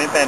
ไม่เป็น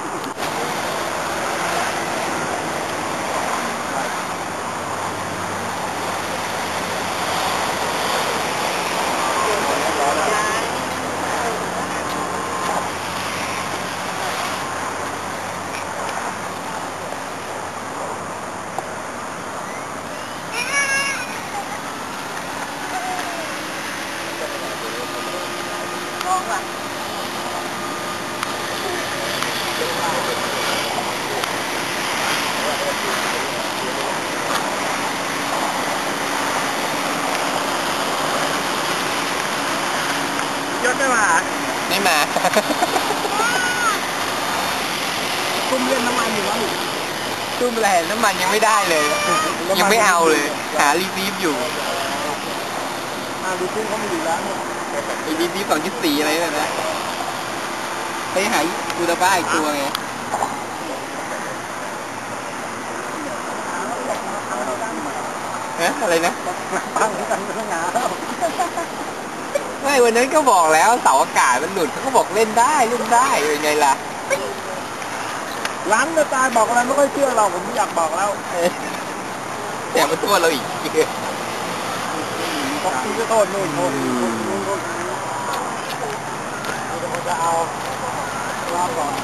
ยศไม่มาไม่มาตุ้มเล่นน้ำมันอยู่วะตุ้มแหล่น้ำมันยังไม่ได้เลยยังไม่เอาเลยหารีบอยู่ดูตุ้มเขาไม่อยู่แล้วรีบ2.4อะไรแบบนั้นไปหากูตาบ้าอีกตัวไงอะไรนะไม่วันนั้นก็บอกแล้วเสาอากาศมันหลุดเขาก็บอกเล่นได้เป็นไงล่ะล้างจะตายบอกอะไรไม่ค่อยเชื่อเราผมไม่อยากบอกแล้วแต่มาโทษเราอีกคุณจะโทษนู่นจะเอาว่าก่อน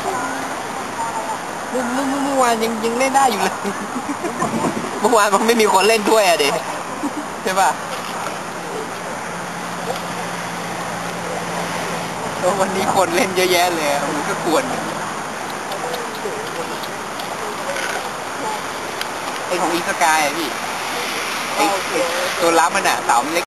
เมื่อวานยังเล่นได้อยู่เลยเมื่อวานมันไม่มีคนเล่นด้วยอะเด็กใช่ป่ะวันนี้คนเล่นเยอะแยะเลยมันก็ควรไอของอีสกายอะพี่ไอตัวรับมันอะเสาเล็ก